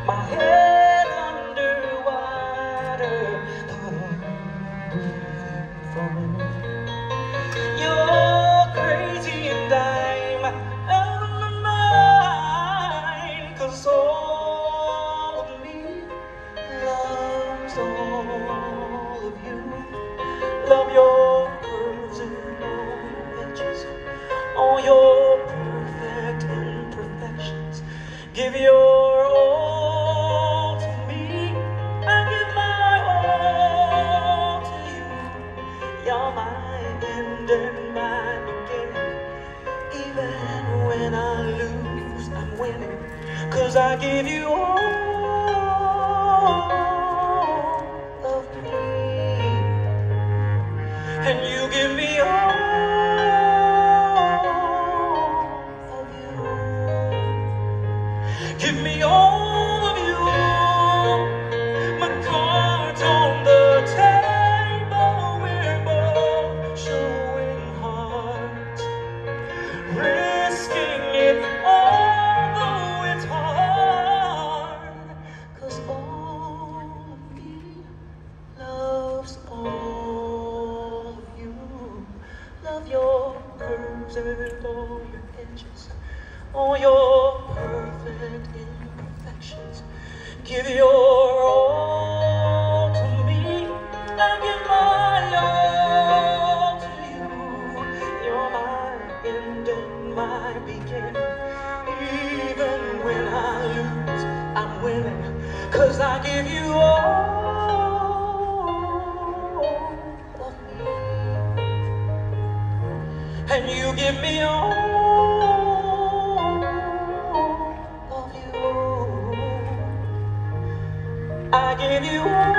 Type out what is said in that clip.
my head underwater, but I'm breathing fine. You're crazy and I'm out of my mind, 'cause all of me loves all of you. Love your curves and all your edges, all your perfect imperfections. Give your all to me, I give my all to you. You're my end and my beginning. Even when I lose, I'm winning, 'cause I give you all of me, and you give me all of you. Give me all of you. My cards on the table, we're both showing hearts, risking it although it's hard, 'cause all of me loves all of you. Love your curves and all your edges, all your perfect imperfections. Give your all to me, I give my all to you. You're my end and my beginning. Even when I lose, I'm winning, 'cause I give you all of me, and you give me all of you. I give you all